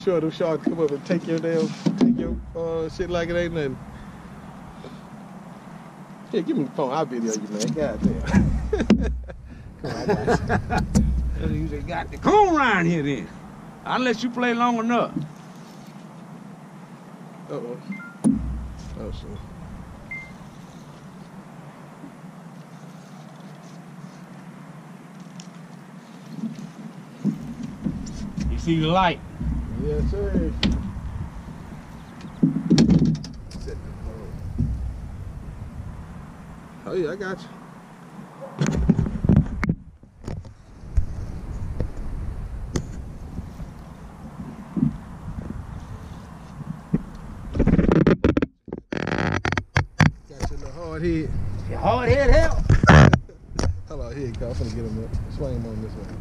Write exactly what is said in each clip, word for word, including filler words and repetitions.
Sure, them sharks come up and take your damn, take your uh, shit like it ain't nothing. Here, give me the phone. I'll video you, man. God damn. Come on, I got you. You just got to come on around here then. I'll let you play long enough. Uh oh. Oh shit. You see the light? Yes, sir. Oh yeah, I got you. Got your little hard head. Your hard head help. Hold on, here you go. I'm gonna get him up. Swing him on this way.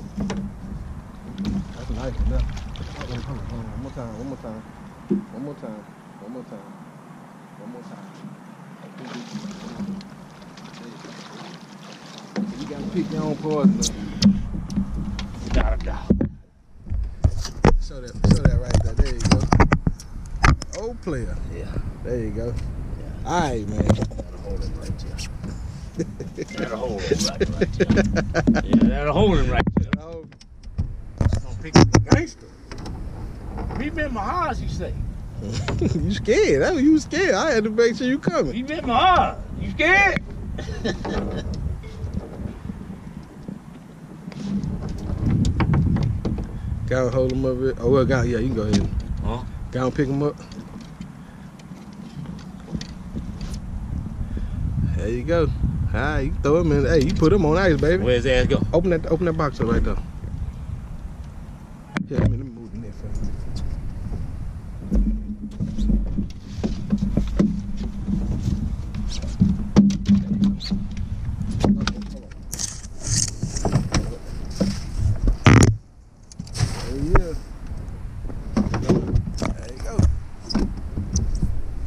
That's a nice one now. Hold on, hold on, hold on. One more time, one more time. One more time. One more time. One more time. You gotta pick your own poison. Without a doubt. Show that, show that right there. There you go. Old player. Yeah. There you go. Yeah. All right, man. That'll hold him right there. That'll hold him right, right there. Yeah, that'll hold him right there. Oh. Gonna pick up the gangster. Meet me in my house, you say. You scared? That was you scared. I had to make sure you coming. Meet me in my house. You scared? Go hold him up here. Oh well, go. Yeah, you can go ahead. Huh? Go and pick him up. There you go. All right, you throw him in. Hey, you put him on ice, baby. Where's his ass go? Open that, open that box up right there. Yeah, let me, let me move the net for you. Yeah.